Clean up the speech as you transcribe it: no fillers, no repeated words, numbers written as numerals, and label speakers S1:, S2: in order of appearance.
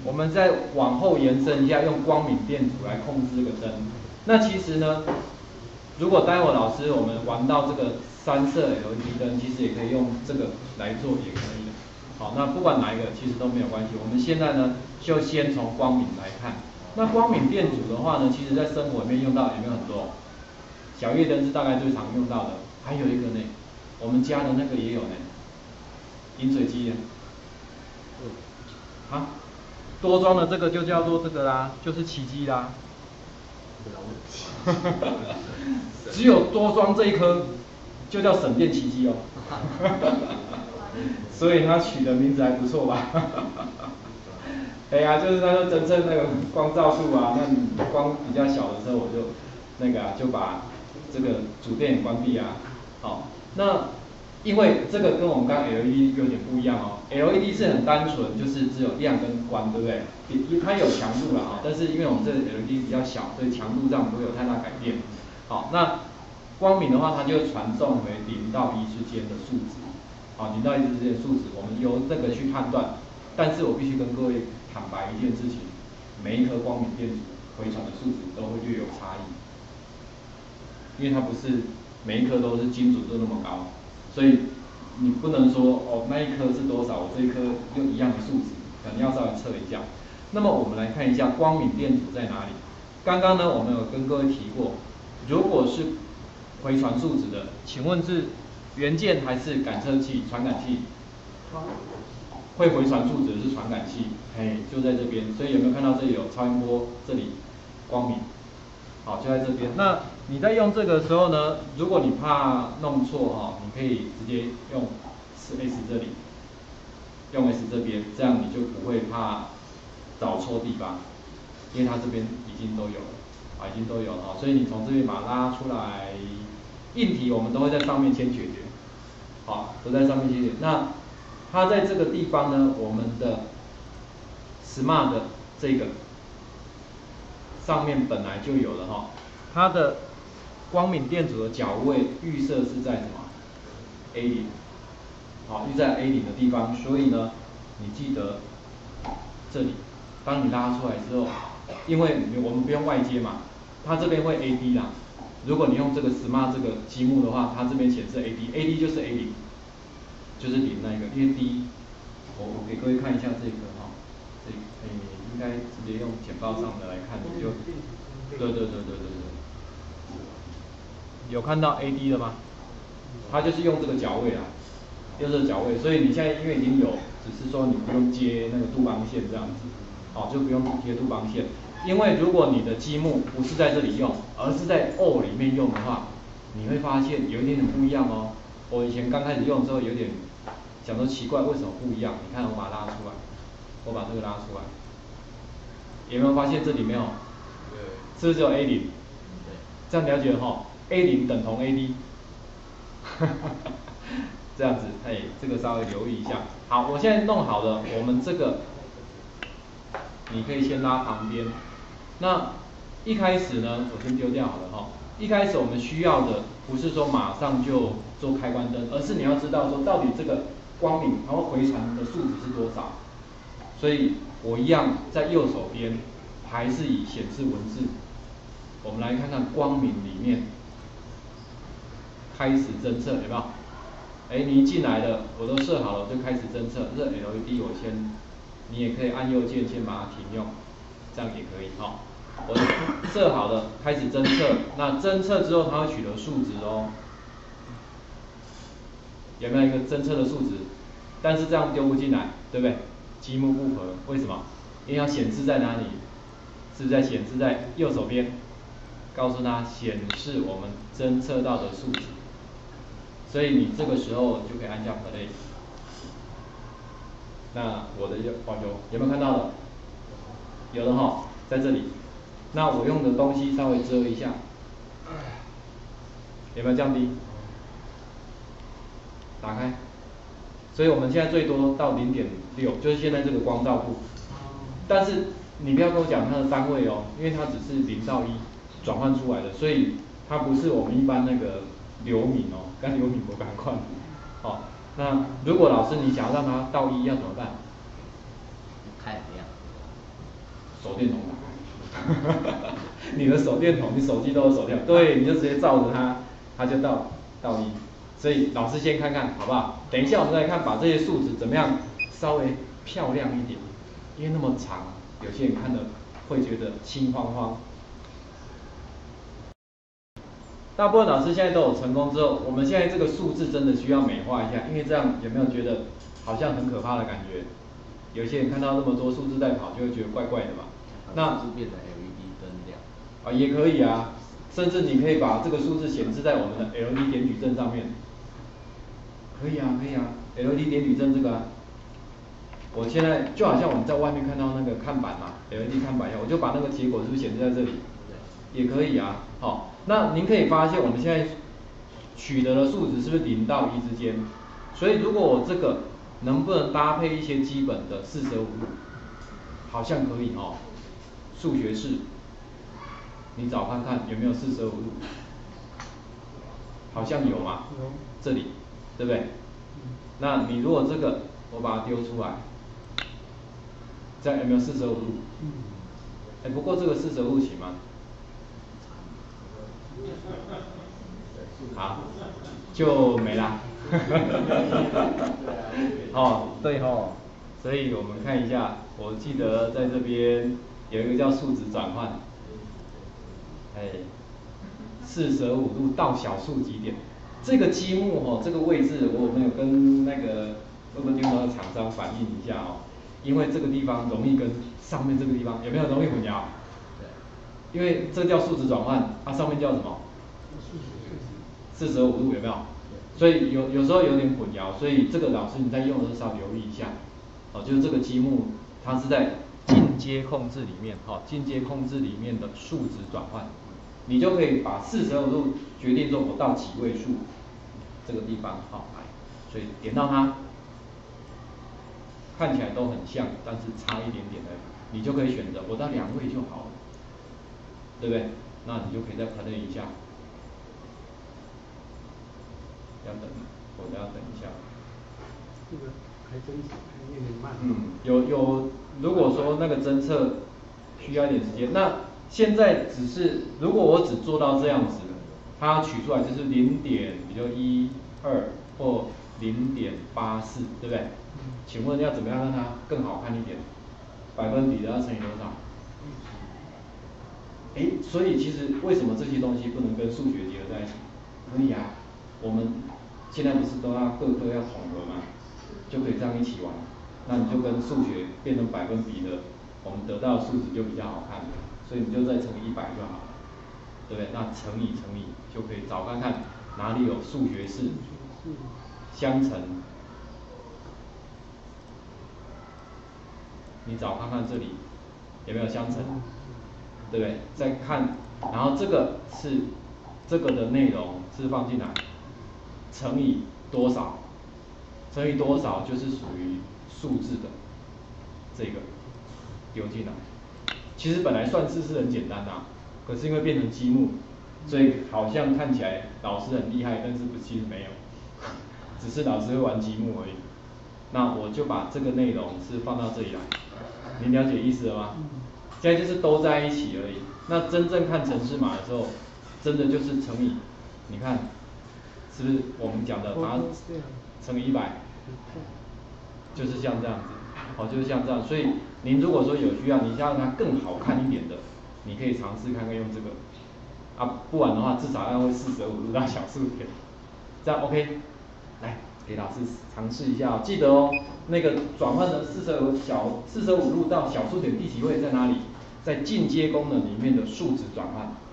S1: 我们再往后延伸一下，用光敏电阻来控制这个灯。那其实呢，如果待会老师我们玩到这个3色 LED 灯，其实也可以用这个来做，也可以的。好，那不管哪一个其实都没有关系。我们现在呢，就先从光敏来看。那光敏电阻的话呢，其实在生活里面用到有没有很多？小夜灯是大概最常用到的，还有一个呢，我们家的那个也有呢，饮水机呢。啊，多装的这个就叫做这个啦，就是奇迹啦。只有多装这一颗，就叫省电奇迹哦。所以它取的名字还不错吧？哎呀，就是它就侦测那个光照数啊，那光比较小的时候，我就那个就把这个主电关闭啊。好，那因为这个跟我们刚刚 LED 有点不一样哦。LED 是很单纯，就是只有亮跟关，对不对？它有强度啦，但是因为我们这个 LED 比较小，所以强度上不会有太大改变。好，那光敏的话，它就传送为0到1之间的数值。好，0到1之间的数值，我们由这个去判断。但是我必须跟各位坦白一件事情，每一颗光敏电阻回传的数值都会略有差异，因为它不是每一颗都是精准度那么高，所以你不能说哦那一颗是多少，我这一颗用一样的数值，可能要稍微测一下。那么我们来看一下光敏电阻在哪里。刚刚呢我们有跟各位提过，如果是回传数值的，请问是元件还是感测器、传感器？会回传数值的是传感器，嘿，就在这边。所以有没有看到这里有超音波？这里光敏，好，就在这边。那你在用这个时候呢，如果你怕弄错哈，你可以直接用 S 这里，用 S 这边，这样你就不会怕找错地方，因为它这边已经都有了，啊，已经都有了啊，所以你从这边把它拉出来。硬体我们都会在上面先解决，好，都在上面解决。那它在这个地方呢，我们的 Smart 的这个上面本来就有了哈，它的光敏电阻的角位预设是在什么 A0， 好，预在 A0的地方，所以呢，你记得这里，当你拉出来之后，因为我们不用外接嘛，它这边会 AD 啦。如果你用这个 Smart 这个积木的话，它这边显示 AD 就是 A0， 就是0那一个，因为 D， 我给各位看一下这个哈，这应该直接用简报上的来看，你就，对，有看到 AD 了吗？它就是用这个角位啦，用这个角位，所以你现在因为已经有，只是说你不用接那个杜邦线这样子，好，就不用贴杜邦线。因为如果你的积木不是在这里用，而是在 O 里面用的话，你会发现有一点点不一样哦。我以前刚开始用的时候有点想说奇怪，为什么不一样？你看我把它拉出来，我把这个拉出来，有没有发现这里没有？是不是只有 A0？ 这样了解哈 ，A0 等同 AD， 这样子，哎，这个稍微留意一下。好，我现在弄好了，我们这个你可以先拉旁边。那一开始呢，我先丢掉好了哈。一开始我们需要的不是说马上就做开关灯，而是你要知道说到底这个光敏然后回传的数值是多少。所以我一样在右手边还是以显示文字。我们来看看光敏里面开始侦测有没有？哎，你一进来了，我都设好了，就开始侦测。这 LED 我先，你也可以按右键先把它停用，这样也可以哈。我设好了，开始侦测。那侦测之后，它会取得数值哦。有没有一个侦测的数值？但是这样丢不进来，对不对？积木不合，为什么？因为要显示在哪里？是不是在显示在右手边？告诉它显示我们侦测到的数值。所以你这个时候就可以按下 Play。那我的有没有看到的？有的哈，在这里。那我用的东西稍微遮一下，有没有降低？打开。所以我们现在最多到 0.6， 就是现在这个光照度。但是你不要跟我讲它的单位哦，因为它只是0到1转换出来的，所以它不是我们一般那个流敏哦，跟流敏不赶快。好，那如果老师你想要让它到1要怎么办？
S2: 开很亮。
S1: 手电筒打开，你的手电筒，你手机都有手电筒，对，你就直接照着它，它就到1。所以老师先看看好不好？等一下我们再看把这些数值怎么样稍微漂亮一点，因为那么长，有些人看了会觉得心慌慌。大部分老师现在都有成功之后，我们现在这个数字真的需要美化一下，因为这样有没有觉得好像很可怕的感觉？有些人看到那么多数字在跑，就会觉得怪怪的嘛。那
S2: 是变成 LED 灯亮
S1: 啊也可以啊，甚至你可以把这个数字显示在我们的 LED 点矩阵上面。可以啊，可以啊 ，LED 点矩阵这个啊，我现在就好像我们在外面看到那个看板嘛 ，LED 看板一样，我就把那个结果是不是显示在这里？也可以啊，好，那您可以发现我们现在取得的数值是不是0到1之间？所以如果我这个能不能搭配一些基本的四舍五入？好像可以哦。数学式，你找看看有没有四舍五入？好像有嘛？有。这里，对不对？那你如果这个我把它丢出来，这样有没有四舍五入？哎，不过这个四舍五入行吗？好，就没啦。哦，对哦，所以我们看一下，我记得在这边有一个叫数值转换，哎，四舍五入到小数几点？这个积木哦，这个位置我没有跟那个会不会电脑的厂商反映一下哦，因为这个地方容易跟上面这个地方有没有容易混淆？因为这叫数值转换，它上面叫什么？四舍五入有没有？所以有时候有点混淆，所以这个老师你在用的时候稍微留意一下。哦，就是这个积木它是在进阶控制里面，进阶控制里面的数值转换，你就可以把四舍五入决定说我到几位数这个地方，来，所以点到它，看起来都很像，但是差一点点而已，你就可以选择我到2位就好了，对不对？那你就可以再play一下。要等，我要等一下。
S3: 这个还真是有点慢。
S1: 如果说那个侦测需要一点时间，那现在只是如果我只做到这样子，它取出来就是0.12或0.84，对不对？请问要怎么样让它更好看一点？百分比的要乘以多少？所以其实为什么这些东西不能跟数学结合在一起？可以啊，我们现在不是都要各科要统合吗？就可以这样一起玩，那你就跟数学变成百分比的，我们得到的数值就比较好看，所以你就再乘以100就好了，对不对？那乘以就可以找看看哪里有数学式相乘，你找看看这里有没有相乘，对不对？再看，然后这个的内容是放进来，乘以多少？乘以多少就是属于数字的这个丢进来。其实本来算式是很简单的，可是因为变成积木，所以好像看起来老师很厉害，但是其实没有，只是老师会玩积木而已。那我就把这个内容是放到这里来，您了解意思了吗？现在就是都在一起而已。那真正看程式码的时候，真的就是乘以，你看，是不是我们讲的把它乘以100，就是像这样子，就是像这样。所以您如果说有需要，你想让它更好看一点的，你可以尝试看看用这个，不然的话至少要会四舍五入到小数点，这样 OK。来，给老师尝试一下记得哦，那个转换成四舍五入到小数点第几位在哪里？在进阶功能里面的数值转换。